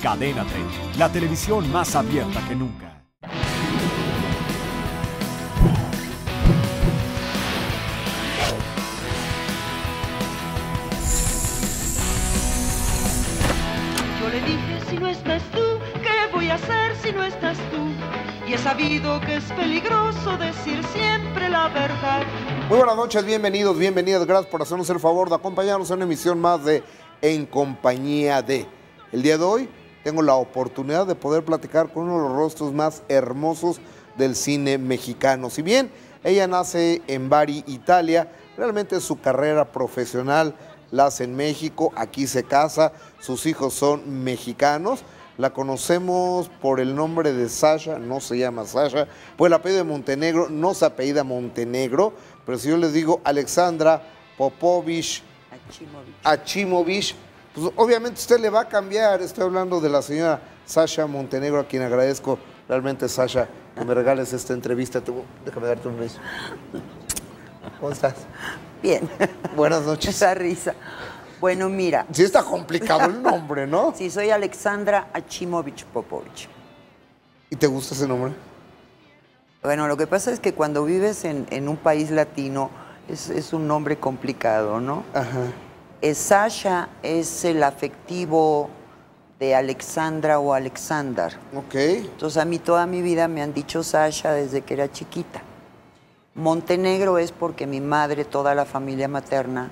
Cadena 30, la televisión más abierta que nunca. Yo le dije, si no estás tú, ¿qué voy a hacer si no estás tú? Y he sabido que es peligroso decir siempre la verdad. Muy buenas noches, bienvenidos, bienvenidas. Gracias por hacernos el favor de acompañarnos en una emisión más de En Compañía de. El día de hoy tengo la oportunidad de poder platicar con uno de los rostros más hermosos del cine mexicano. Si bien ella nace en Bari, Italia, realmente su carrera profesional la hace en México, aquí se casa, sus hijos son mexicanos. La conocemos por el nombre de Sasha, no se llama Sasha, por el apellido de Montenegro, no se apellida Montenegro, pero si yo les digo Alexandra Popovich Achimovich, pues obviamente usted le va a cambiar. Estoy hablando de la señora Sasha Montenegro, a quien agradezco realmente, Sasha, que me regales esta entrevista. Déjame darte un beso. ¿Cómo estás? Bien. Buenas noches. Esa risa. Bueno, mira. Sí está complicado el nombre, ¿no? Sí, soy Alexandra Achimovich Popovich. ¿Y te gusta ese nombre? Bueno, lo que pasa es que cuando vives en un país latino es un nombre complicado, ¿no? Ajá. Sasha es el afectivo de Alexandra o Alexander. Ok. Entonces a mí toda mi vida me han dicho Sasha desde que era chiquita. Montenegro es porque mi madre, toda la familia materna,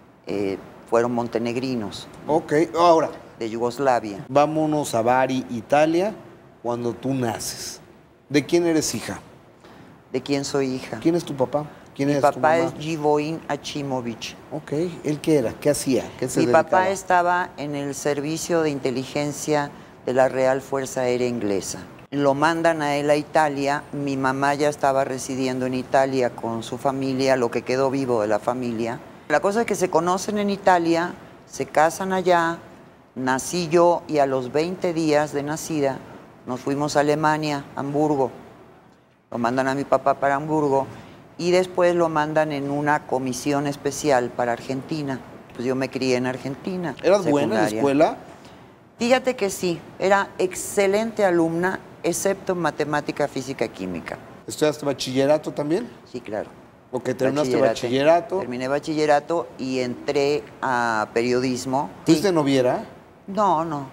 fueron montenegrinos. Ok, ahora. De Yugoslavia. Vámonos a Bari, Italia, cuando tú naces. ¿De quién eres hija? ¿De quién soy hija? ¿Quién es tu papá? ¿Quién Mi es tu papá mamá? es Givoin Achimovich. Ok, ¿él qué era? ¿Qué hacía? ¿Qué se Mi dedicaba? papá estaba en el servicio de inteligencia de la Real Fuerza Aérea Inglesa. Lo mandan a él a Italia. Mi mamá ya estaba residiendo en Italia con su familia, lo que quedó vivo de la familia. La cosa es que se conocen en Italia, se casan allá, nací yo y a los 20 días de nacida nos fuimos a Alemania, Hamburgo. Lo mandan a mi papá para Hamburgo y después lo mandan en una comisión especial para Argentina. Pues yo me crié en Argentina. ¿Eras buena en la escuela? Fíjate que sí, era excelente alumna, excepto en matemática, física y química. ¿Estudiaste bachillerato también? Sí, claro. Ok, terminaste bachillerato. Terminé bachillerato y entré a periodismo. ¿Fuiste noviera? No, no.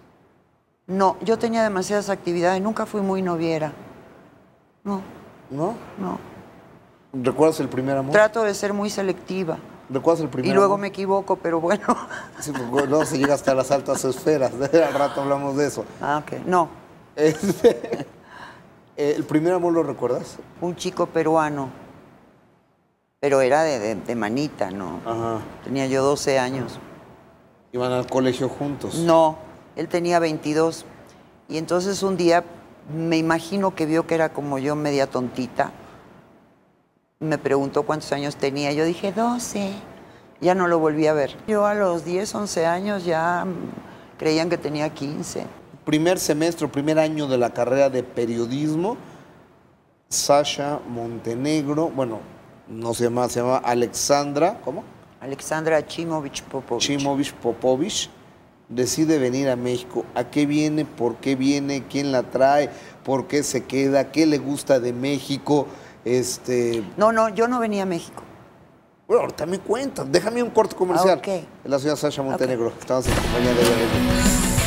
No, yo tenía demasiadas actividades, nunca fui muy noviera. No. ¿No? No. ¿Recuerdas el primer amor? Trato de ser muy selectiva. ¿Recuerdas el primer Y luego amor? me equivoco, pero bueno. Sí, pues luego se llega hasta las altas esferas. Al rato hablamos de eso. Ah, ok. No. ¿El primer amor lo recuerdas? Un chico peruano. Pero era de manita, ¿no? Ajá. Tenía yo 12 años. ¿Iban al colegio juntos? No, él tenía 22. Y entonces un día me imagino que vio que era como yo, media tontita. Me preguntó cuántos años tenía. Yo dije, 12. Ya no lo volví a ver. Yo a los 10, 11 años ya creían que tenía 15. Primer semestre, primer año de la carrera de periodismo, Sasha Montenegro, bueno, no se llama Alexandra, ¿cómo? Alexandra Achimovich Popovich. Achimovich Popovich decide venir a México. ¿A qué viene? ¿Por qué viene? ¿Quién la trae? ¿Por qué se queda? ¿Qué le gusta de México? No, yo no venía a México. Bueno, ahorita me cuentas. Déjame un corte comercial. Ok. La señora Sasha Montenegro. Ok. Estamos en compañía de ella.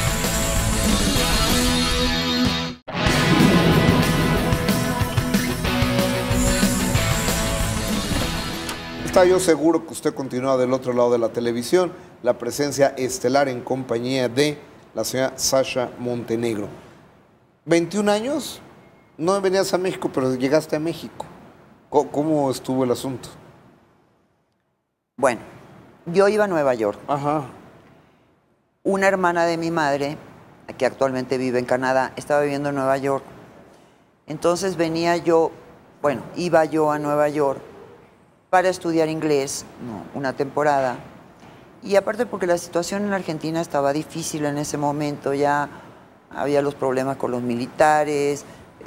Está yo seguro que usted continúa del otro lado de la televisión, la presencia estelar en compañía de la señora Sasha Montenegro. 21 años, no venías a México, pero llegaste a México. ¿Cómo estuvo el asunto? Bueno, yo iba a Nueva York. Ajá. Una hermana de mi madre, que actualmente vive en Canadá, estaba viviendo en Nueva York. Entonces iba yo a Nueva York para estudiar inglés, una temporada. Y aparte porque la situación en Argentina estaba difícil en ese momento, ya había los problemas con los militares,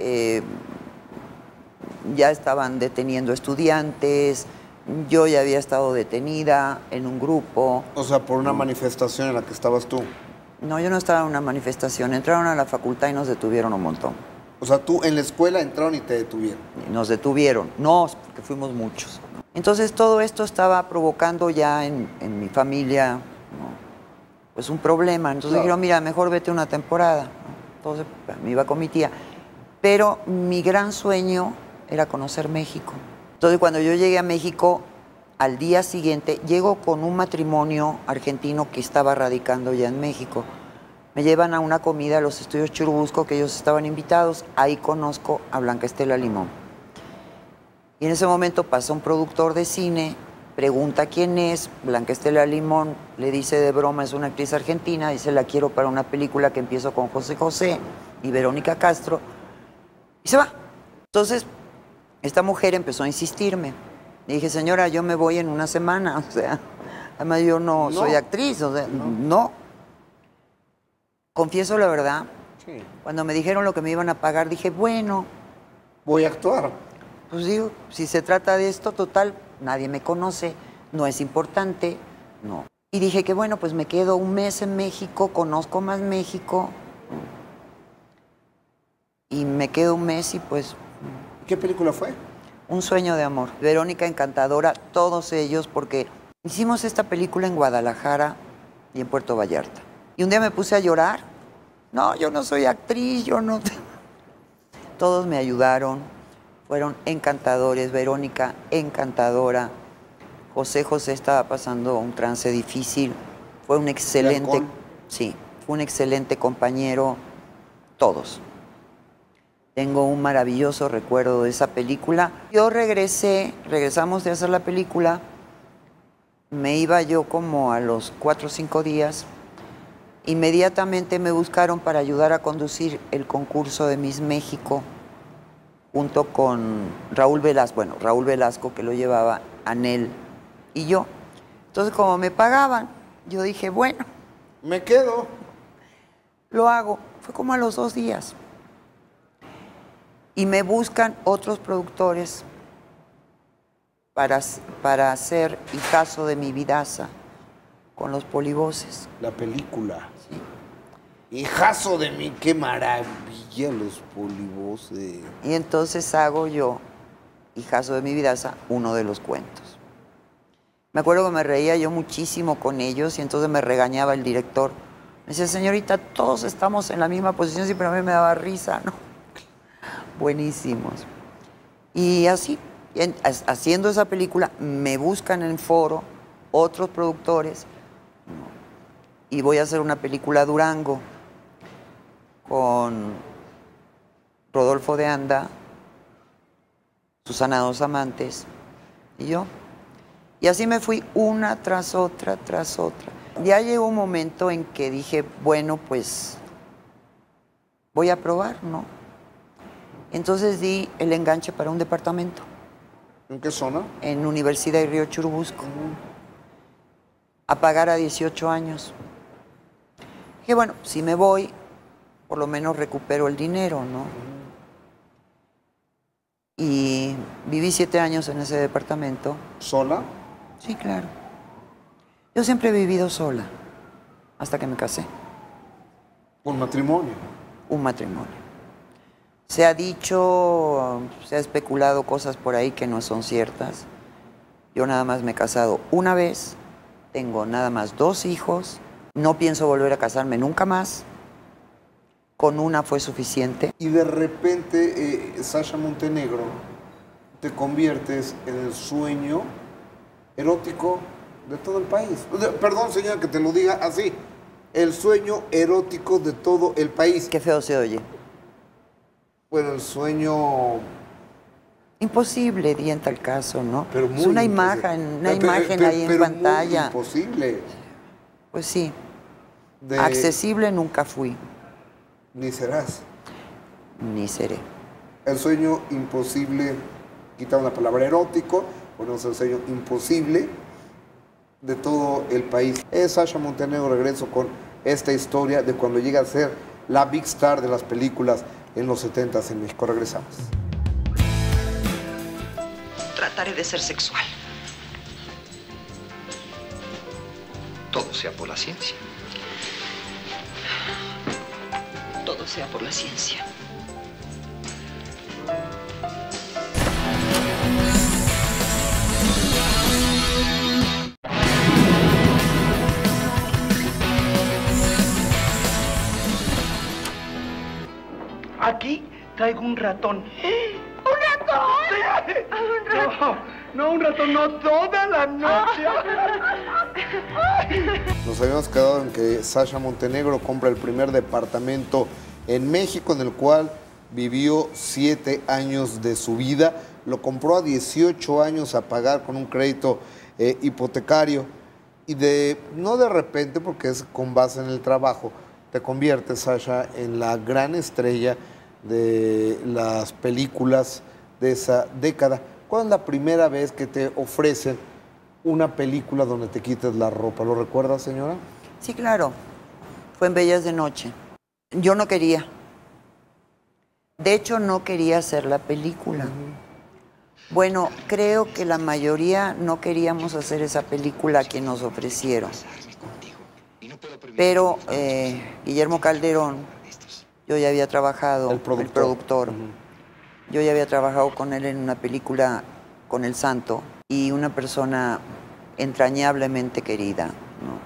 ya estaban deteniendo estudiantes, yo ya había estado detenida en un grupo. O sea, por una manifestación en la que estabas tú. No, yo no estaba en una manifestación. Entraron a la facultad y nos detuvieron un montón. O sea, tú en la escuela entraron y te detuvieron. Y nos detuvieron. No, porque fuimos muchos. Entonces todo esto estaba provocando ya en mi familia, ¿no?, pues un problema. Entonces Claro. dijeron, mira, mejor vete una temporada, ¿no? Entonces me iba con mi tía. Pero mi gran sueño era conocer México. Entonces cuando yo llegué a México, al día siguiente, llego con un matrimonio argentino que estaba radicando ya en México. Me llevan a una comida a los estudios Churubusco, que ellos estaban invitados. Ahí conozco a Blanca Estela Limón. Y en ese momento pasa un productor de cine, pregunta quién es. Blanca Estela Limón le dice de broma, es una actriz argentina, dice, la quiero para una película que empiezo con José José y Verónica Castro. Y se va. Entonces, esta mujer empezó a insistirme. Le dije, señora, yo me voy en una semana. O sea, además yo no soy actriz. O sea, no. Confieso la verdad, Sí. cuando me dijeron lo que me iban a pagar, dije, bueno, Voy a actuar. pues digo, si se trata de esto, total, nadie me conoce, no es importante, no. Y dije que bueno, pues me quedo un mes en México, conozco más México. Y me quedo un mes y pues ¿Qué película fue? un sueño de amor. Verónica encantadora, todos ellos, porque hicimos esta película en Guadalajara y en Puerto Vallarta. Y un día me puse a llorar. No, yo no soy actriz, yo no... Todos me ayudaron, fueron encantadores. Verónica, encantadora. José José estaba pasando un trance difícil. Fue un excelente... ¿Halcón? Sí, fue un excelente compañero. Todos. Tengo un maravilloso recuerdo de esa película. Yo regresamos de hacer la película. Me iba yo como a los 4 o 5 días. Inmediatamente me buscaron para ayudar a conducir el concurso de Miss México junto con Raúl Velasco. Bueno, Raúl Velasco, que lo llevaba, Anel y yo. Entonces, como me pagaban, yo dije, bueno, Me quedo. lo hago. Fue como a los 2 días. Y me buscan otros productores para hacer Hijazo de mi Vidaza con los polivoces. La película. Sí. Hijazo de mí, qué maravilla los polivoces. Y entonces hago yo, Hijazo de mi Vidaza, uno de los cuentos. Me acuerdo que me reía yo muchísimo con ellos y entonces me regañaba el director. Me decía, señorita, todos estamos en la misma posición, siempre a mí me daba risa, ¿no? Buenísimos. Y así, haciendo esa película, me buscan en foro otros productores y voy a hacer una película Durango con Rodolfo de Anda, Susana Dos Amantes y yo. Y así me fui una tras otra, tras otra. Ya llegó un momento en que dije, bueno, pues voy a probar, ¿no? Entonces di el enganche para un departamento ¿En qué zona? en Universidad y Río Churubusco, a pagar a 18 años. Dije, bueno, si me voy, por lo menos recupero el dinero, ¿no? Y viví 7 años en ese departamento. ¿Sola? Sí, claro. Yo siempre he vivido sola, hasta que me casé. ¿Con matrimonio? Un matrimonio. Se ha dicho, se ha especulado cosas por ahí que no son ciertas. Yo nada más me he casado una vez, tengo nada más 2 hijos, no pienso volver a casarme nunca más. Con una fue suficiente. Y de repente, Sasha Montenegro, te conviertes en el sueño erótico de todo el país. Perdón, señora, que te lo diga así. El sueño erótico de todo el país. Qué feo se oye. Bueno, el sueño... Imposible, di en tal caso, ¿no? Pero muy es una imposible. imagen ahí en pero pantalla. Muy imposible. Pues sí. De- Accesible nunca fui, Ni serás. ni seré. El sueño imposible, quitando la palabra erótico, ponemos el sueño imposible de todo el país. Es Sasha Montenegro, regreso con esta historia de cuando llega a ser la big star de las películas en los 70s en México. Regresamos. Trataré de ser sexual. Todo sea por la ciencia. todo sea por la ciencia. Aquí traigo un ratón. ¿Un ratón? No, un ratón, no, toda la noche. Nos habíamos quedado en que Sasha Montenegro compra el primer departamento en México, en el cual vivió 7 años de su vida. Lo compró a 18 años a pagar con un crédito hipotecario. Y no de repente, porque es con base en el trabajo, te conviertes, Sasha, en la gran estrella de las películas de esa década. ¿Cuándo es la primera vez que te ofrecen una película donde te quites la ropa? ¿Lo recuerdas, señora? Sí, claro. Fue en Bellas de Noche. Yo no quería. De hecho, no quería hacer la película. Bueno, creo que la mayoría no queríamos hacer esa película que nos ofrecieron. Pero Guillermo Calderón, yo ya había trabajado, el productor. Yo ya había trabajado con él en una película con El Santo y una persona entrañablemente querida, ¿no?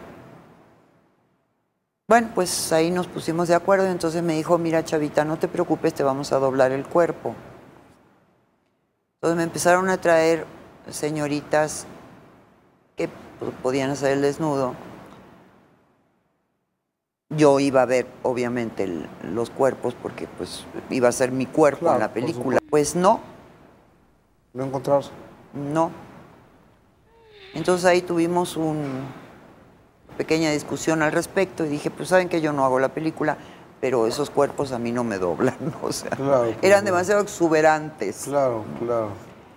Bueno, pues ahí nos pusimos de acuerdo y entonces me dijo, mira, chavita, no te preocupes, te vamos a doblar el cuerpo. Entonces me empezaron a traer señoritas que podían hacer el desnudo. Yo iba a ver, obviamente, los cuerpos porque pues iba a ser mi cuerpo, claro, en la película. Pues no. ¿No encontraste? No. Entonces ahí tuvimos una pequeña discusión al respecto y dije, pues saben que yo no hago la película, pero esos cuerpos a mí no me doblan, ¿no? O sea, claro, eran demasiado exuberantes. Claro, claro.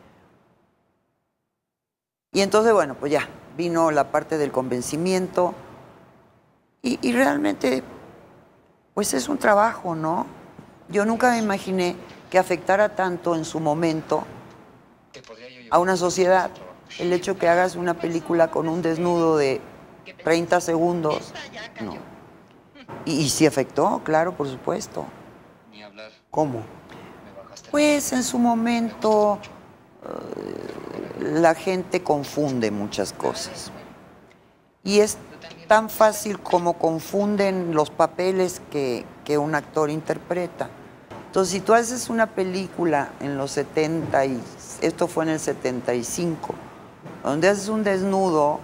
Y entonces, bueno, pues ya, vino la parte del convencimiento. Y realmente, pues es un trabajo, ¿no? Yo nunca me imaginé que afectara tanto en su momento a una sociedad. El hecho que hagas una película con un desnudo de 30 segundos, no. Y sí afectó, claro, por supuesto. ¿Cómo? Pues en su momento la gente confunde muchas cosas. Y es tan fácil como confunden los papeles que un actor interpreta. Entonces, si tú haces una película en los 70, esto fue en el 75, donde haces un desnudo,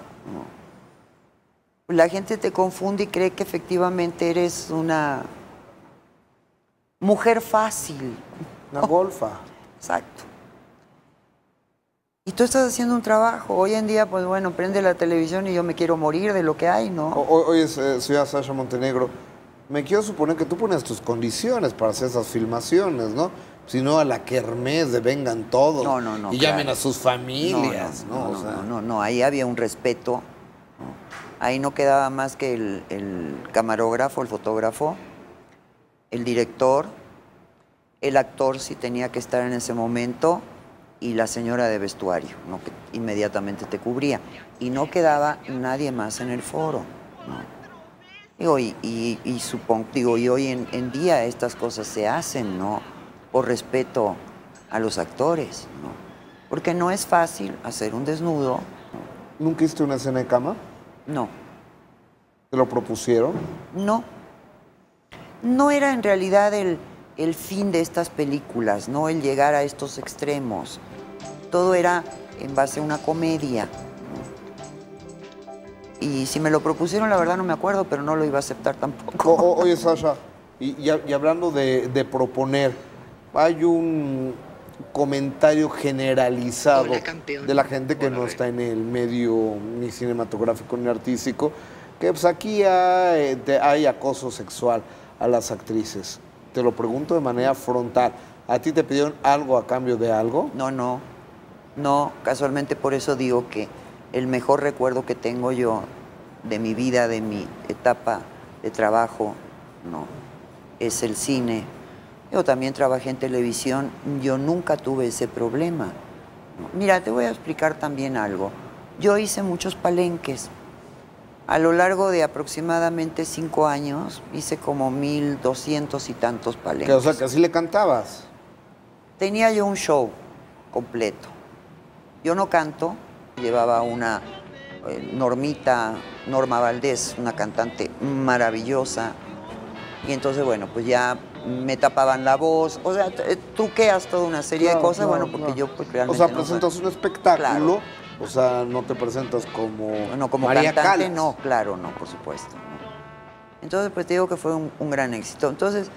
la gente te confunde y cree que efectivamente eres una mujer fácil. Una golfa. Exacto. Y tú estás haciendo un trabajo. Hoy en día, pues bueno, prende la televisión y yo me quiero morir de lo que hay, ¿no? Oye, señora Sasha Montenegro, me quiero suponer que tú pones tus condiciones para hacer esas filmaciones, ¿no? Si no, a la kermés de vengan todos. No, y claro. Llamen a sus familias, ¿no? No, ahí había un respeto, ¿no? Ahí no quedaba más que el camarógrafo, el fotógrafo, el director, el actor si tenía que estar en ese momento, y la señora de vestuario, ¿no? Que inmediatamente te cubría. Y no quedaba nadie más en el foro, ¿no? Y hoy en día estas cosas se hacen, ¿no? Por respeto a los actores, ¿no? Porque no es fácil hacer un desnudo. ¿Nunca hiciste una escena de cama? No. ¿Te lo propusieron? No. No era en realidad el fin de estas películas, ¿no? El llegar a estos extremos. Todo era en base a una comedia. Y si me lo propusieron, la verdad no me acuerdo, pero no lo iba a aceptar tampoco. Oye, Sasha, y hablando de proponer, hay un comentario generalizado de la gente que no está en el medio ni cinematográfico ni artístico, que pues aquí hay acoso sexual a las actrices. Te lo pregunto de manera frontal. ¿A ti te pidieron algo a cambio de algo? No, casualmente por eso digo que el mejor recuerdo que tengo yo de mi vida, de mi etapa de trabajo, no, es el cine. Yo también trabajé en televisión, yo nunca tuve ese problema. Mira, te voy a explicar también algo. Yo hice muchos palenques. A lo largo de aproximadamente 5 años hice como 1,200 y tantos palenques. O sea, que así le cantabas. Tenía yo un show completo. Yo no canto, llevaba una Norma Valdés, una cantante maravillosa. Y entonces, bueno, pues ya me tapaban la voz. O sea, truqueas toda una serie de cosas, bueno, porque yo pues realmente O sea, presentas un espectáculo, Claro. o sea, no te presentas como No, como María cantante, Callas. no, claro, no, por supuesto. No. Entonces, pues te digo que fue un gran éxito. Entonces,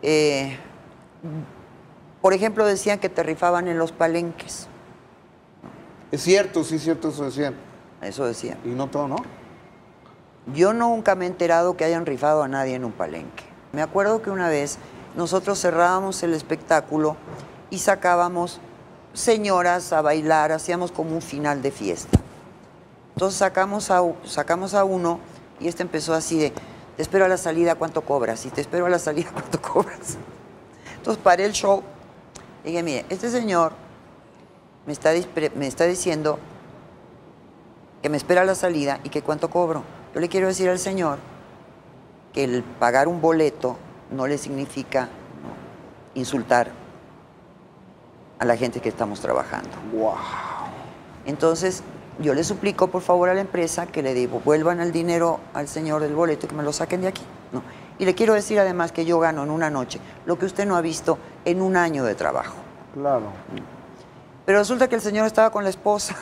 por ejemplo, decían que te rifaban en los palenques. Es cierto, sí es cierto, eso decían. Eso decían. Y no todo, ¿no? Yo nunca me he enterado que hayan rifado a nadie en un palenque. Me acuerdo que una vez nosotros cerrábamos el espectáculo y sacábamos señoras a bailar, hacíamos como un final de fiesta. Entonces sacamos a uno y este empezó así de, te espero a la salida, ¿cuánto cobras? Y te espero a la salida, ¿cuánto cobras? Entonces paré el show y dije, mire, este señor me está diciendo que me espera a la salida y que cuánto cobro. Yo le quiero decir al señor que el pagar un boleto no le significa insultar a la gente que estamos trabajando. ¡Wow! Entonces, yo le suplico, por favor, a la empresa que le devuelvan el dinero al señor del boleto y que me lo saquen de aquí. No. Y le quiero decir además que yo gano en una noche lo que usted no ha visto en un año de trabajo. Claro. Pero resulta que el señor estaba con la esposa.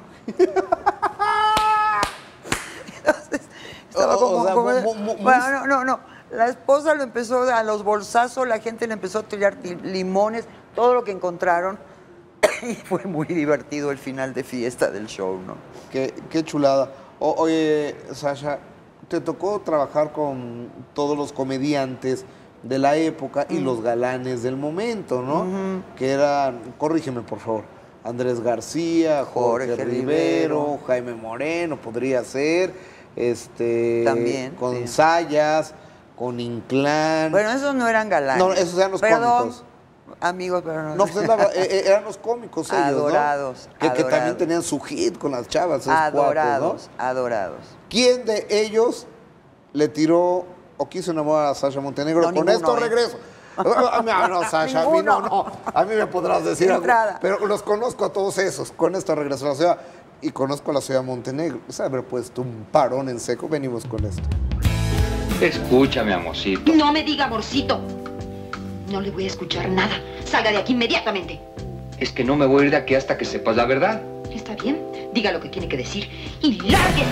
Entonces, estaba como... No. La esposa lo empezó a los bolsazos, la gente le empezó a tirar limones, todo lo que encontraron. Y fue muy divertido el final de fiesta del show, ¿no? Qué chulada. Oye, Sasha, te tocó trabajar con todos los comediantes de la época y los galanes del momento, ¿no? Que eran, corrígeme por favor, Andrés García, Jorge Rivero, Jaime Moreno, podría ser, También, con sí. Sayas, con Inclán. Bueno, esos no eran galanes. No, esos eran los cómicos. Amigos, pero no. No, pues eran los cómicos ellos, adorados, ¿no? Que también adorados. tenían su hit con las chavas. esos Adorados, cuates, ¿no? adorados. ¿Quién de ellos le tiró o quiso enamorar a Sasha Montenegro? No, Con ninguno, esto regreso. No, Sasha, a mí no. A mí me podrás decir algo. Entrada. Pero los conozco a todos esos. Con esto regreso a la ciudad. Y conozco a la ciudad de Montenegro. O sea, haber puesto un parón en seco. Venimos con esto. Escúchame, amorcito. No me diga amorcito. No le voy a escuchar nada. Salga de aquí inmediatamente. Es que no me voy a ir de aquí hasta que sepas la verdad. Está bien. Diga lo que tiene que decir y lárguese.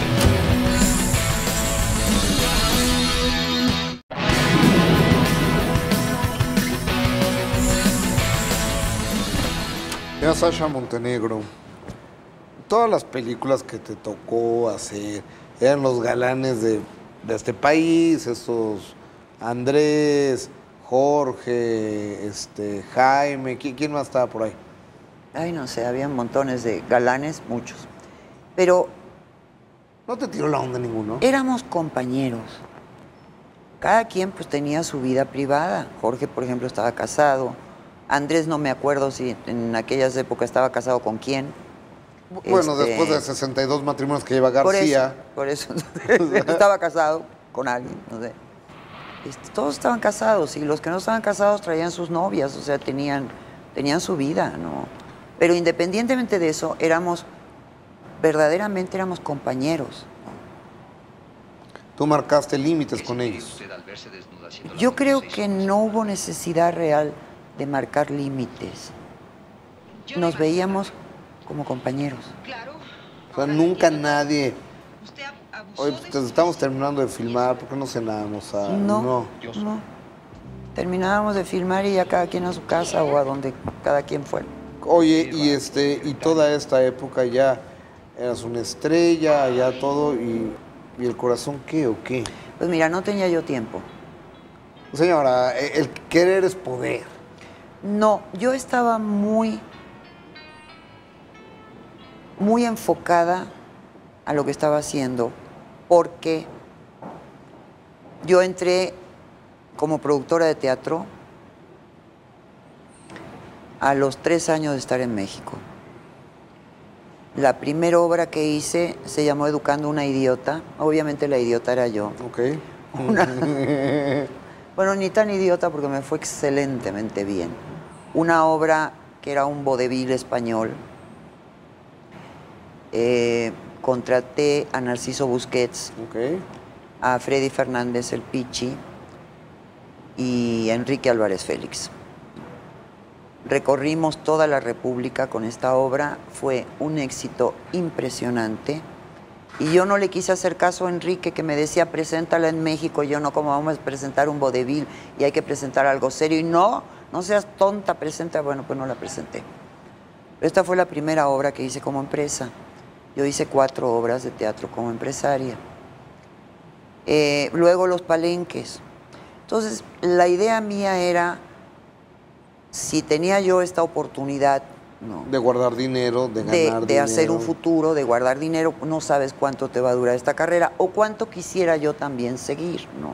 Mira, Sasha Montenegro, todas las películas que te tocó hacer eran los galanes de este país, estos Andrés, Jorge, Jaime, ¿quién más estaba por ahí? Ay, no sé, había montones de galanes, muchos. Pero ¿No te tiró la onda ninguno? éramos compañeros. Cada quien pues tenía su vida privada. Jorge, por ejemplo, estaba casado. Andrés no me acuerdo si en aquellas épocas estaba casado con quién. Bueno, después de 62 matrimonios que lleva García. Por eso estaba casado con alguien, no sé. Todos estaban casados y los que no estaban casados traían sus novias, o sea, tenían su vida, ¿no? Pero independientemente de eso, verdaderamente éramos compañeros. Tú marcaste límites con ellos. Yo creo que no hubo necesidad real de marcar límites. Nos veíamos como compañeros. O sea, nunca nadie... Oye, pues estamos terminando de filmar, ¿por qué no cenamos? No. Terminábamos de filmar y ya cada quien a su casa o a donde cada quien fuera. Oye, y toda esta época ya eras una estrella, ya todo, y el corazón, ¿qué o qué? Pues mira, no tenía yo tiempo. Señora, el querer es poder. No, yo estaba muy enfocada a lo que estaba haciendo, porque yo entré como productora de teatro a los 3 años de estar en México. La primera obra que hice se llamó Educando a una idiota. Obviamente la idiota era yo. Ok. Bueno, ni tan idiota porque me fue excelentemente bien. Una obra que era un vodevil español. Contraté a Narciso Busquets, Ok. a Freddy Fernández el Pichi y a Enrique Álvarez Félix. Recorrimos toda la República con esta obra, fue un éxito impresionante. Y yo no le quise hacer caso a Enrique, que me decía, preséntala en México. Yo no, como vamos a presentar un vodevil y hay que presentar algo serio. Y no seas tonta, presenta. Bueno, pues no la presenté. Pero esta fue la primera obra que hice como empresa. Yo hice 4 obras de teatro como empresaria. Luego los palenques. Entonces, la idea mía era, si tenía yo esta oportunidad, ¿no?, De guardar dinero, de ganar dinero. De hacer un futuro, de guardar dinero, no sabes cuánto te va a durar esta carrera o cuánto quisiera yo también seguir, ¿no?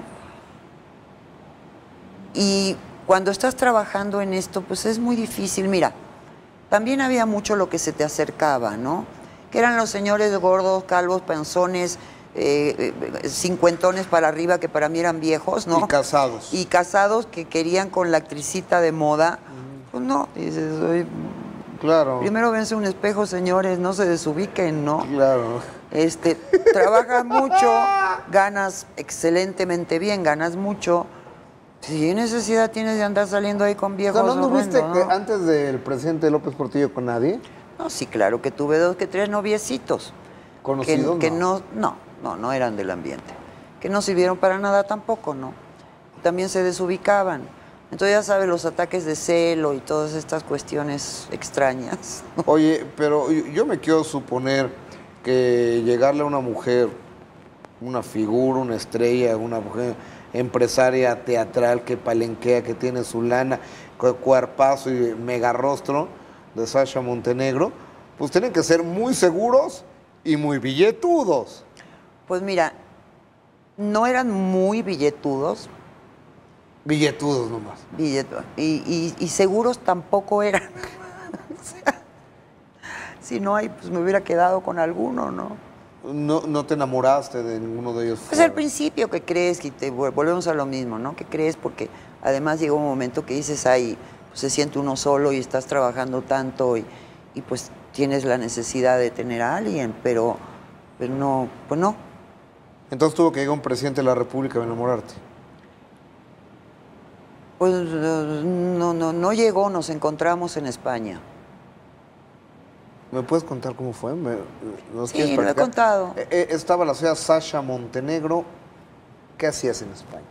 Y cuando estás trabajando en esto, pues es muy difícil. Mira, también había mucho lo que se te acercaba, ¿no? Que eran los señores gordos, calvos, panzones, cincuentones para arriba, que para mí eran viejos, ¿no? Y casados. Y casados que querían con la actricita de moda. Pues no, dices, oye, Claro. primero vense un espejo, señores, no se desubiquen, ¿no? Claro. Trabajas mucho, ganas excelentemente bien, ganas mucho. Si necesidad tienes de andar saliendo ahí con viejos. ¿No anduviste horrendo, ¿no? antes del presidente López Portillo con nadie? No, sí, claro que tuve 2 que 3 noviecitos. ¿Conocidos? Que no eran del ambiente. Que no sirvieron para nada tampoco, ¿no? También se desubicaban. Entonces ya sabes, los ataques de celo y todas estas cuestiones extrañas. Oye, pero yo me quiero suponer que llegarle a una mujer, una figura, una estrella, una mujer empresaria teatral que palenquea, que tiene su lana, cuerpazo y mega rostro de Sasha Montenegro, pues tienen que ser muy seguros y muy billetudos. Pues mira, no eran muy billetudos. Billetudos nomás. Y seguros tampoco eran. O sea, si no hay, pues me hubiera quedado con alguno, ¿no? ¿No te enamoraste de ninguno de ellos? Pues al principio que crees, que volvemos a lo mismo, ¿no? Que crees porque además llega un momento que dices, ay, pues se siente uno solo y estás trabajando tanto y pues tienes la necesidad de tener a alguien, pero no, pues no. Entonces tuvo que llegar un presidente de la República a enamorarte. Pues no llegó, nos encontramos en España. ¿Me puedes contar cómo fue? ¿Nos Sí, quieres lo he platicar? contado. Estaba la señora Sasha Montenegro. ¿Qué hacías en España?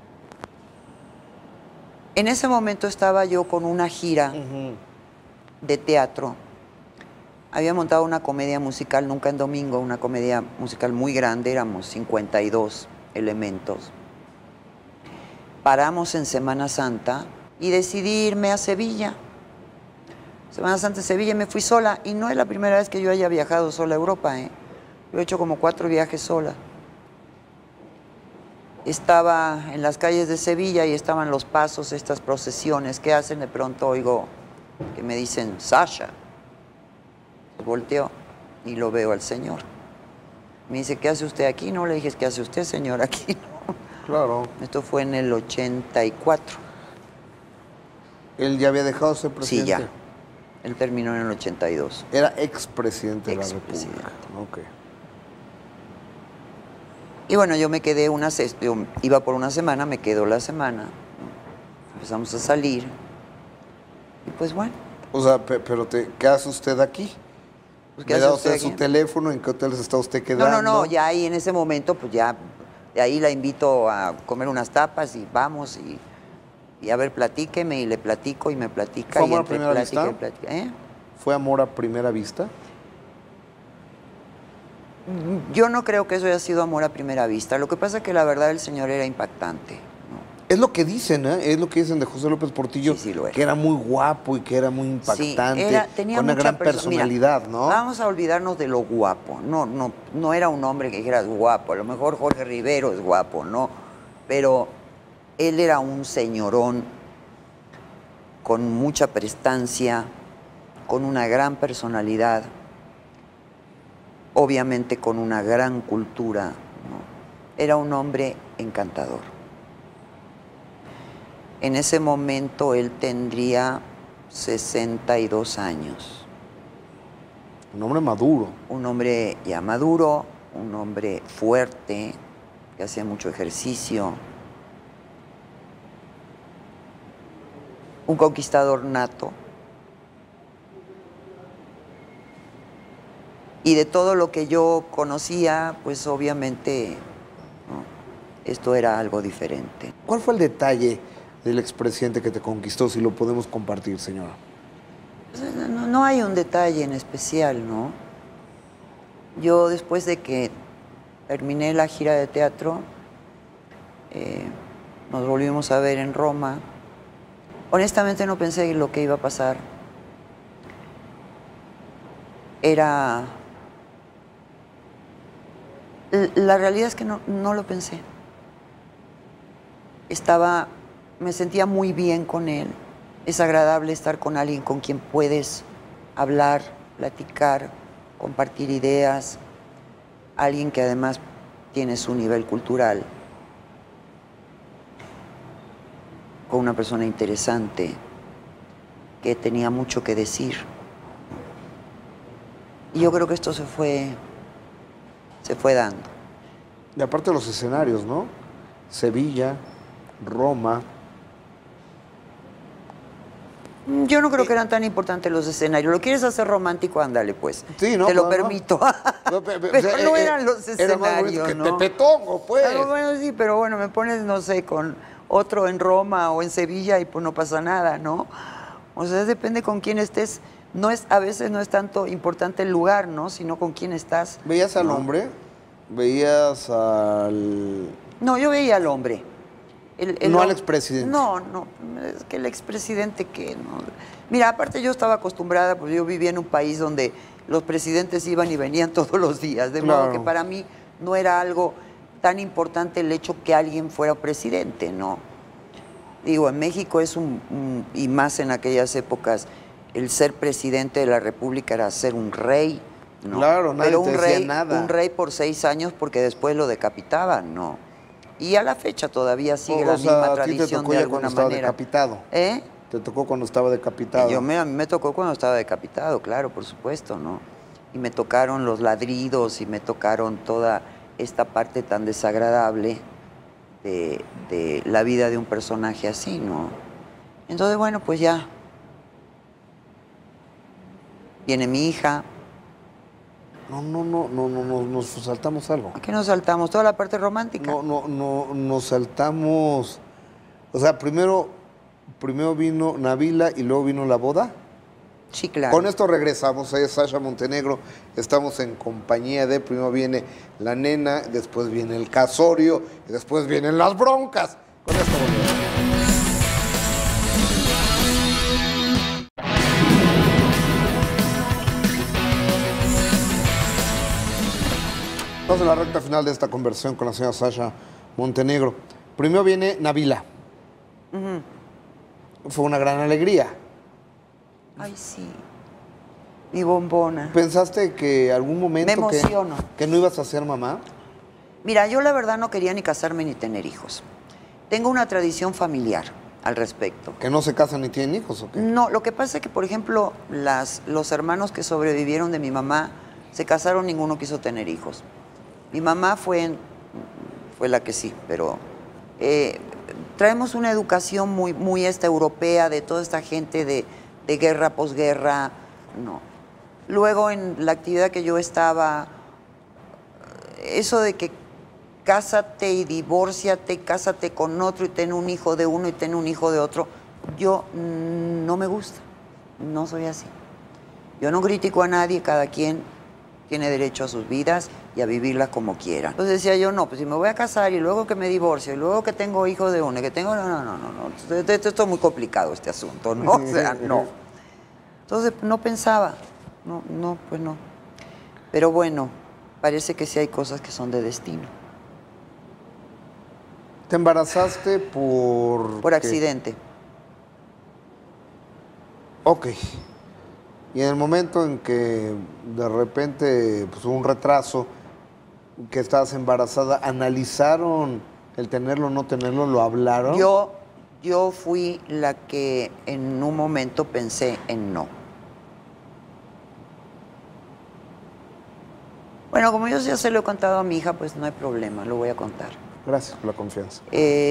En ese momento estaba yo con una gira de teatro. Había montado una comedia musical, Nunca en Domingo, una comedia musical muy grande, éramos 52 elementos. Paramos en Semana Santa y decidí irme a Sevilla. Semana Santa en Sevilla, me fui sola y no es la primera vez que yo haya viajado sola a Europa, ¿eh? Yo he hecho como 4 viajes sola. Estaba en las calles de Sevilla y estaban los pasos, estas procesiones que hacen. De pronto oigo que me dicen, Sasha. Volteo y lo veo al señor. Me dice, ¿qué hace usted aquí? No, le dije, ¿qué hace usted, señor, aquí? Claro. Esto fue en el 84. ¿Él ya había dejado de ser presidente? Sí, ya. Él terminó en el 82. Era expresidente de la Expresidente. República. Ok. Y bueno, yo me quedé yo iba por una semana, me quedo la semana. Empezamos a salir. Y pues bueno. O sea, pero ¿qué hace usted aquí? Pues, ¿qué ¿Me hace da usted usted su aquí? teléfono? ¿En qué hoteles está usted quedando? No, ya ahí en ese momento, pues ya, de ahí la invito a comer unas tapas y vamos y a ver, platíqueme y le platico y me platica. ¿Fue y amor a entre primera plática vista? y plática. ¿Eh? ¿Fue amor a primera vista? Yo no creo que eso haya sido amor a primera vista. Lo que pasa es que la verdad el señor era impactante, ¿no? Es lo que dicen, ¿eh? Es lo que dicen de José López Portillo, Sí, lo era. que era muy guapo y que era muy impactante, Sí, tenía con una mucha gran personalidad, Mira, ¿no? Vamos a olvidarnos de lo guapo. No era un hombre que dijeras guapo. A lo mejor Jorge Rivero es guapo, ¿no? Pero él era un señorón con mucha prestancia, con una gran personalidad, obviamente con una gran cultura, ¿no? Era un hombre encantador. En ese momento él tendría 62 años. Un hombre maduro. Un hombre ya maduro, un hombre fuerte, que hacía mucho ejercicio. Un conquistador nato. Y de todo lo que yo conocía, pues obviamente, ¿no?, esto era algo diferente. ¿Cuál fue el detalle del expresidente que te conquistó, si lo podemos compartir, señora? No hay un detalle en especial, ¿no? Yo, después de que terminé la gira de teatro, nos volvimos a ver en Roma. Honestamente no pensé en lo que iba a pasar. La realidad es que no lo pensé. Me sentía muy bien con él. Es agradable estar con alguien con quien puedes hablar, platicar, compartir ideas. Alguien que además tiene su nivel cultural. Con una persona interesante, que tenía mucho que decir. Y yo creo que esto se fue dando. Y aparte de los escenarios, ¿no? Sevilla, Roma. Yo no creo que eran tan importantes los escenarios. ¿Lo quieres hacer romántico? Ándale, pues. Sí, no, te lo no, permito. No, pero no eran los era más bonito escenarios, que ¿no? Tepetongo, pues. Pero bueno, sí, pero bueno, me pones, no sé, con otro en Roma o en Sevilla y pues no pasa nada, ¿no? O sea, depende con quién estés. A veces no es tanto importante el lugar, ¿no? Sino con quién estás. ¿Veías al hombre? ¿Veías al...? No, yo veía al hombre. No al expresidente. No, es que el expresidente que no. Mira, aparte yo estaba acostumbrada, pues yo vivía en un país donde los presidentes iban y venían todos los días, de modo que para mí no era algo tan importante el hecho que alguien fuera presidente, ¿no? Digo, en México es y más en aquellas épocas, el ser presidente de la República era ser un rey, ¿no? Claro, nadie pero te decía nada. un rey por 6 años porque después lo decapitaban, ¿no? Y a la fecha todavía sigue la misma tradición de alguna manera. Decapitado. ¿Eh? ¿Te tocó cuando estaba decapitado? A mí me tocó cuando estaba decapitado, claro, por supuesto, ¿no? Y me tocaron los ladridos y me tocaron toda esta parte tan desagradable de la vida de un personaje así, ¿no? Entonces, bueno, pues ya. Viene mi hija. No, nos saltamos algo. ¿A qué nos saltamos? Toda la parte romántica. Nos saltamos. O sea, primero vino Nabila y luego vino la boda. Sí, claro. Con esto regresamos, ella es Sasha Montenegro, estamos en compañía de, primero viene la nena, después viene el casorio, y después vienen las broncas. Con esto volvemos. Estamos en la recta final de esta conversación con la señora Sasha Montenegro. Primero viene Nabila. Fue una gran alegría. Ay, sí. Mi bombona. ¿Pensaste que algún momento me emociono. Que no ibas a ser mamá? Mira, yo la verdad no quería ni casarme ni tener hijos. Tengo una tradición familiar al respecto. ¿Que no se casan ni tienen hijos o qué? No, lo que pasa es que, por ejemplo, los hermanos que sobrevivieron de mi mamá se casaron, ninguno quiso tener hijos. Mi mamá fue la que sí, pero traemos una educación muy europea de toda esta gente de guerra, posguerra, no. Luego en la actividad que yo estaba, eso de que cásate y divórciate, cásate con otro y ten un hijo de uno y ten un hijo de otro, yo no me gusta, no soy así. Yo no critico a nadie, cada quien tiene derecho a sus vidas y a vivirlas como quiera. Entonces decía yo, no, pues si me voy a casar y luego que me divorcio y luego que tengo hijos de uno y que tengo... No. Esto es muy complicado este asunto, ¿no? O sea, no. Entonces no pensaba, pues no. Pero bueno, parece que sí hay cosas que son de destino. ¿Te embarazaste por...? Por accidente. Ok. Y en el momento en que de repente pues, hubo un retraso, que estabas embarazada, ¿analizaron el tenerlo o no tenerlo? ¿Lo hablaron? Yo fui la que en un momento pensé en no. Bueno, como yo ya se lo he contado a mi hija, pues no hay problema, lo voy a contar. Gracias por la confianza.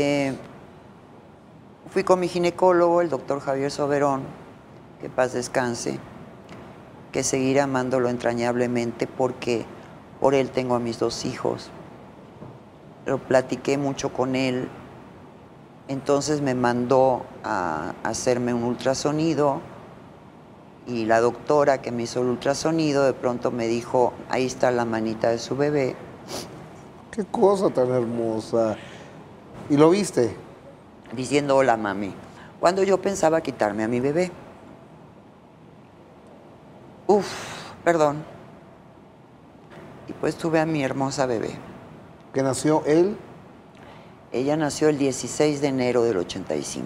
Fui con mi ginecólogo, el doctor Javier Soberón, que paz descanse, que seguirá amándolo entrañablemente porque por él tengo a mis 2 hijos. Lo platiqué mucho con él, entonces me mandó a hacerme un ultrasonido y la doctora que me hizo el ultrasonido de pronto me dijo, ahí está la manita de su bebé. Qué cosa tan hermosa. ¿Y lo viste? Diciendo, hola mami, cuando yo pensaba quitarme a mi bebé. Perdón. Y pues tuve a mi hermosa bebé. ¿Que nació él? Ella nació el 16 de enero del 85.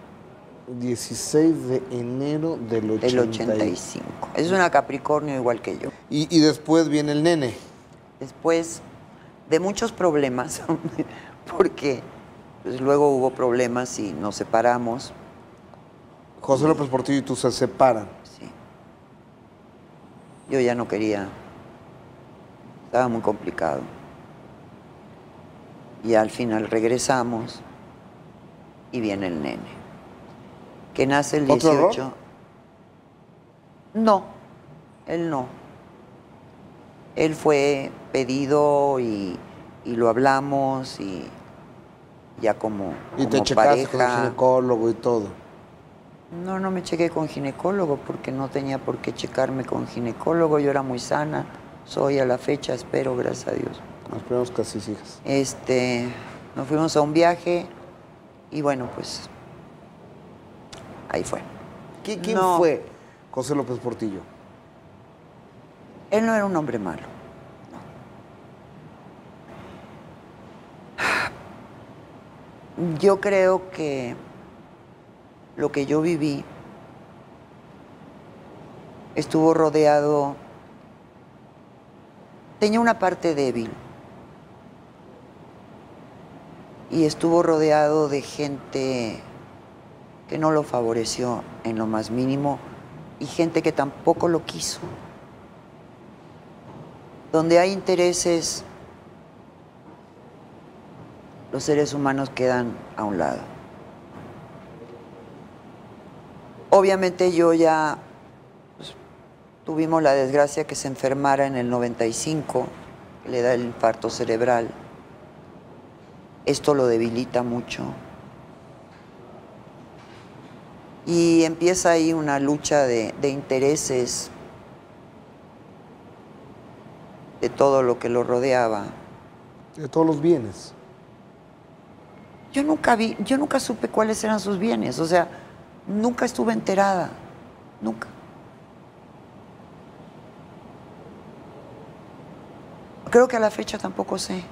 16 de enero del 85. Es una Capricornio igual que yo. Y después viene el nene. Después de muchos problemas, porque pues, luego hubo problemas y nos separamos. José López Portillo y tú se separan. Sí. Yo ya no quería. Estaba muy complicado. Y al final regresamos y viene el nene. Que nace el 18. ¿Otro error? No, él no. Él fue pedido y lo hablamos y ya como Y te como checaste pareja. con el ginecólogo y todo. No, no me chequé con ginecólogo porque no tenía por qué checarme con ginecólogo. Yo era muy sana. Soy a la fecha, espero, gracias a Dios. Esperamos que así sigas. Nos fuimos a un viaje y bueno, pues ahí fue. ¿Quién fue José López Portillo? Él no era un hombre malo. No. Yo creo que lo que yo viví estuvo rodeado. Tenía una parte débil y estuvo rodeado de gente que no lo favoreció en lo más mínimo y gente que tampoco lo quiso. Donde hay intereses, los seres humanos quedan a un lado. Obviamente yo ya tuvimos la desgracia que se enfermara en el 95, que le da el infarto cerebral. Esto lo debilita mucho. Y empieza ahí una lucha de intereses de todo lo que lo rodeaba. De todos los bienes. Yo nunca supe cuáles eran sus bienes, o sea, nunca estuve enterada, nunca. Creo que a la fecha tampoco sé.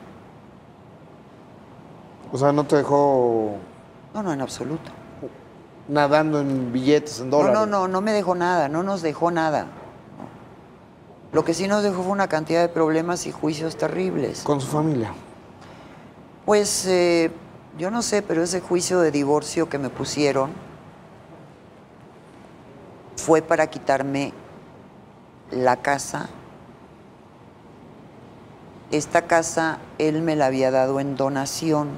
O sea, no te dejó No, en absoluto. nadando en billetes, en dólares. No me dejó nada, no nos dejó nada. No. Lo que sí nos dejó fue una cantidad de problemas y juicios terribles. ¿Con su familia? Pues yo no sé, pero ese juicio de divorcio que me pusieron fue para quitarme la casa. Esta casa él me la había dado en donación.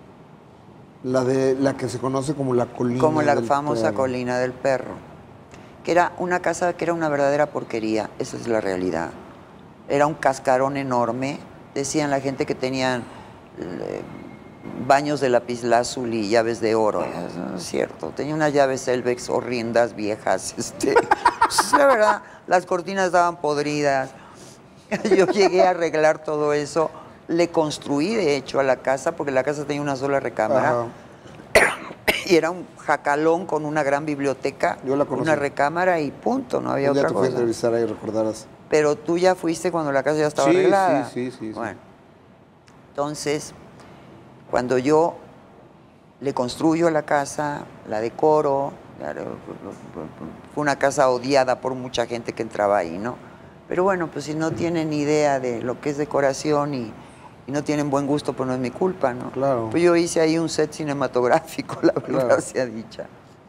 La que se conoce como la colina. Como la del famosa perro. colina del perro. Que era una casa que era una verdadera porquería, esa es la realidad. Era un cascarón enorme. Decían la gente que tenían baños de lapislázuli y llaves de oro. Eso no es cierto. Tenía unas llaves Elvex horrendas, viejas. La verdad, las cortinas estaban podridas. Yo llegué a arreglar todo eso. Le construí, de hecho, a la casa, porque la casa tenía una sola recámara. Y era un jacalón con una gran biblioteca, Yo la conocí. una recámara y punto, no había Un día otra te fui a cosa. entrevistar ahí, recordarás. Pero tú ya fuiste cuando la casa ya estaba Sí, arreglada. sí. Bueno, entonces, cuando yo Le construyo la casa, la decoro. Fue una casa odiada por mucha gente que entraba ahí, ¿no? Pero bueno, pues si no tienen idea de lo que es decoración y no tienen buen gusto, pues no es mi culpa, ¿no? Claro. Pues yo hice ahí un set cinematográfico, la verdad Claro. sea dicha.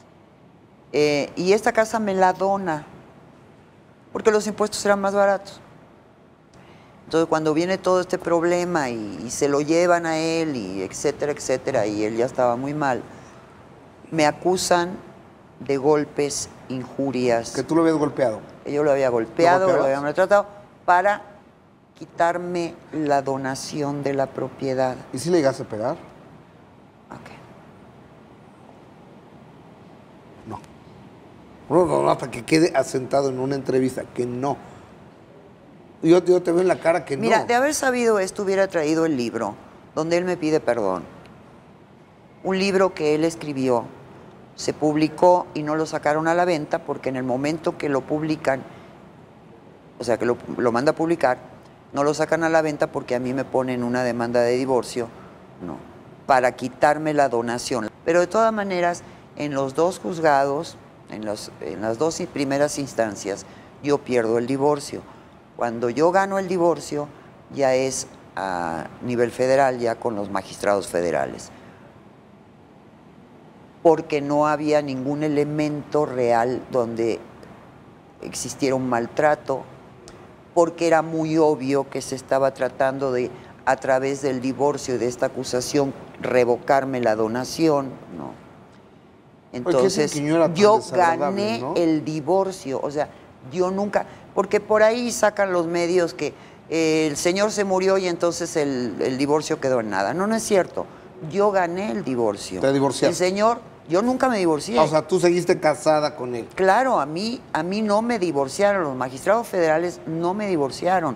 Y esta casa me la dona, porque los impuestos eran más baratos. Entonces, cuando viene todo este problema y se lo llevan a él, y etcétera, etcétera, y él ya estaba muy mal, me acusan de golpes, injurias. Que tú lo habías golpeado. Que yo lo había golpeado, ¿Lo lo golpeabas? había maltratado, para quitarme la donación de la propiedad. ¿Y si le llegaste a pegar? Ok. No. No, hasta que quede asentado en una entrevista, que no. Yo te veo en la cara que Mira, no. de haber sabido esto, hubiera traído el libro donde él me pide perdón. Un libro que él escribió, se publicó y no lo sacaron a la venta porque en el momento que lo publican, o sea, que lo manda a publicar, no lo sacan a la venta porque a mí me ponen una demanda de divorcio, no, para quitarme la donación. Pero de todas maneras, en los dos juzgados, en las dos primeras instancias, yo pierdo el divorcio. Cuando yo gano el divorcio, ya es a nivel federal, ya con los magistrados federales. Porque no había ningún elemento real donde existiera un maltrato, porque era muy obvio que se estaba tratando de, a través del divorcio y de esta acusación, revocarme la donación, ¿no? Entonces, que no era tan yo desagradable, gané ¿no? el divorcio, o sea, yo nunca, porque por ahí sacan los medios que el señor se murió y entonces el divorcio quedó en nada. No, no es cierto. Yo gané el divorcio. ¿Te divorciaste? El señor, yo nunca me divorcié. O sea, tú seguiste casada con él. Claro, a mí no me divorciaron, los magistrados federales no me divorciaron,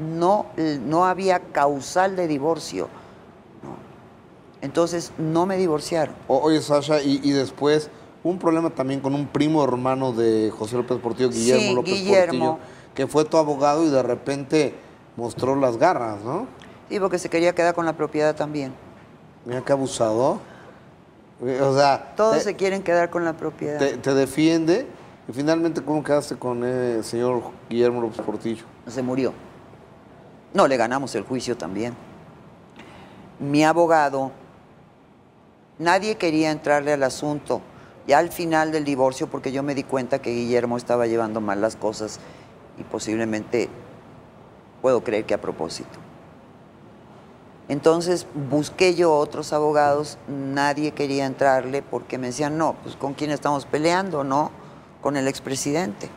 no había causal de divorcio, no. Entonces no me divorciaron. Oye, Sasha, y después un problema también con un primo hermano de José López Portillo, Guillermo Sí, López Guillermo. Portillo, que fue tu abogado y de repente mostró las garras, ¿no? Sí, porque se quería quedar con la propiedad también. Mira qué abusado. O sea, Todos se quieren quedar con la propiedad. te defiende. Y finalmente, ¿cómo quedaste con el señor Guillermo López Portillo? Se murió. No, le ganamos el juicio también. Mi abogado, nadie quería entrarle al asunto. Ya al final del divorcio, porque yo me di cuenta que Guillermo estaba llevando mal las cosas y posiblemente, puedo creer que a propósito. Entonces busqué yo otros abogados, nadie quería entrarle porque me decían, no, pues ¿con quién estamos peleando? No, con el expresidente.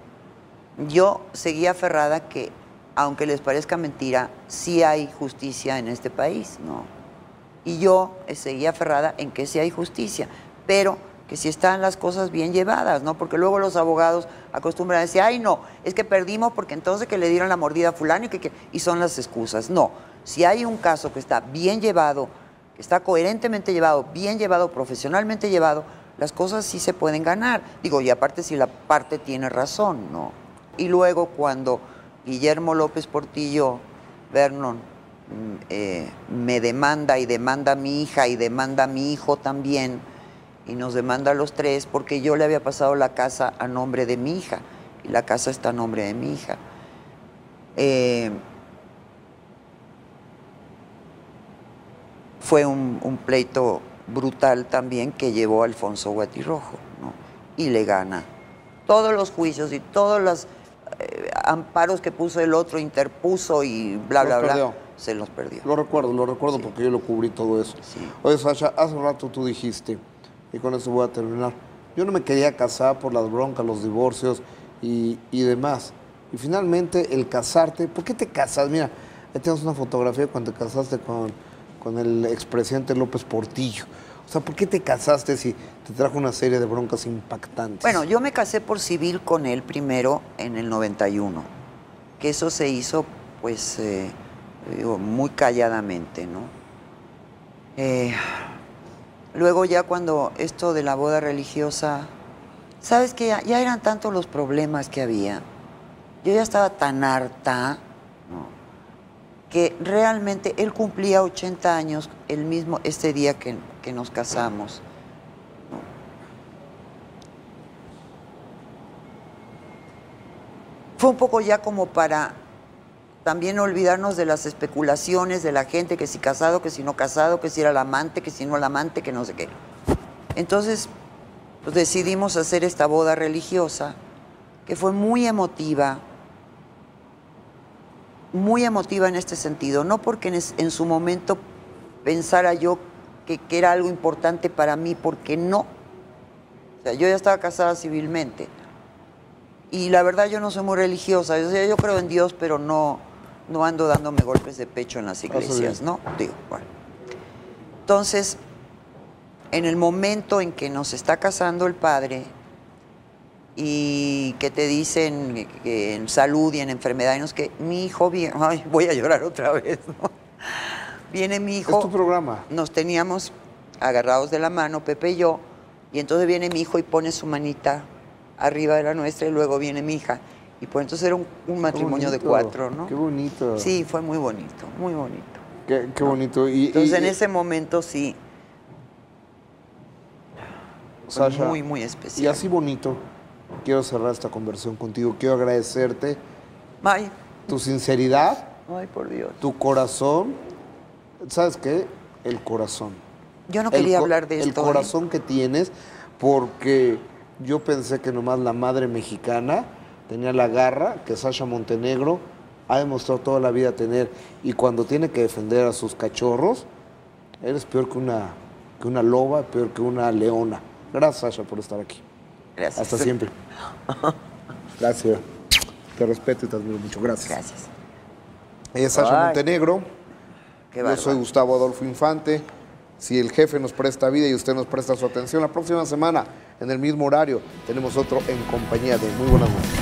Yo seguía aferrada que, aunque les parezca mentira, sí hay justicia en este país, ¿no? Y yo seguía aferrada en que sí hay justicia, pero que sí están las cosas bien llevadas, ¿no? Porque luego los abogados acostumbran a decir, ay, no, es que perdimos porque entonces que le dieron la mordida a fulano y son las excusas. No, si hay un caso que está bien llevado, que está coherentemente llevado, bien llevado, profesionalmente llevado, las cosas sí se pueden ganar. Digo, y aparte si la parte tiene razón, ¿no? Y luego cuando Guillermo López Portillo, Vernon, me demanda y demanda a mi hija y demanda a mi hijo también, y nos demanda a los tres porque yo le había pasado la casa a nombre de mi hija y la casa está a nombre de mi hija. Fue un pleito brutal también que llevó a Alfonso Guatirrojo, ¿no? Y le gana. Todos los juicios y todos los amparos que puso el otro, interpuso y bla, bla, bla, se los perdió. Lo recuerdo sí. Porque yo lo cubrí todo eso. Sí. Oye, Sasha, hace un rato tú dijiste, y con eso voy a terminar, yo no me quería casar por las broncas, los divorcios y demás. Y finalmente el casarte, ¿por qué te casas? Mira, ahí tenemos una fotografía cuando te casaste con el expresidente López Portillo. O sea, ¿por qué te casaste si te trajo una serie de broncas impactantes? Bueno, yo me casé por civil con él primero en el 91, que eso se hizo, pues, muy calladamente, ¿no? Luego ya cuando esto de la boda religiosa, ¿sabes qué? Ya eran tantos los problemas que había. Yo ya estaba tan harta, ¿no? Que realmente él cumplía 80 años este día que que nos casamos. Fue un poco ya como para también olvidarnos de las especulaciones de la gente, que si casado, que si no casado, que si era el amante, que si no el amante, que no sé qué. Entonces, pues decidimos hacer esta boda religiosa, que fue muy emotiva en este sentido, no porque en su momento pensara yo que era algo importante para mí, porque no. O sea, yo ya estaba casada civilmente. Y la verdad yo no soy muy religiosa, o sea, yo creo en Dios, pero no ando dándome golpes de pecho en las iglesias, ¿no? Digo, bueno. Entonces, en el momento en que nos está casando el padre y que te dicen que en salud y en enfermedad, y no es que mi hijo viene, ay, voy a llorar otra vez, ¿no? Viene mi hijo. Es tu programa. Nos teníamos agarrados de la mano, Pepe y yo, y entonces viene mi hijo y pone su manita arriba de la nuestra y luego viene mi hija. Y pues entonces era un matrimonio de 4, ¿no? Qué bonito. Sí, fue muy bonito, muy bonito. Qué bonito. Entonces en ese momento sí. Fue Sasha, muy, muy especial. Y así bonito, quiero cerrar esta conversación contigo. Quiero agradecerte Ay. tu sinceridad, Ay, por Dios. tu corazón. ¿Sabes qué? El corazón. Yo no quería hablar de esto. El corazón que tienes, porque yo pensé que nomás la madre mexicana tenía la garra que Sasha Montenegro ha demostrado toda la vida tener. Y cuando tiene que defender a sus cachorros, eres peor que una loba, peor que una leona. Gracias, Sasha, por estar aquí. Gracias. Hasta siempre. Gracias. Te respeto y te admiro mucho. Gracias. Gracias. Ella es Sasha Montenegro. Qué Yo soy Gustavo Adolfo Infante. Si el jefe nos presta vida y usted nos presta su atención, la próxima semana, en el mismo horario, tenemos otro En Compañía de. Muy buenas noches.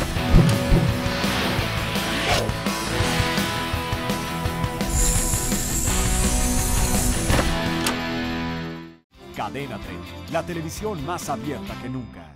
Cadena 30, la televisión más abierta que nunca.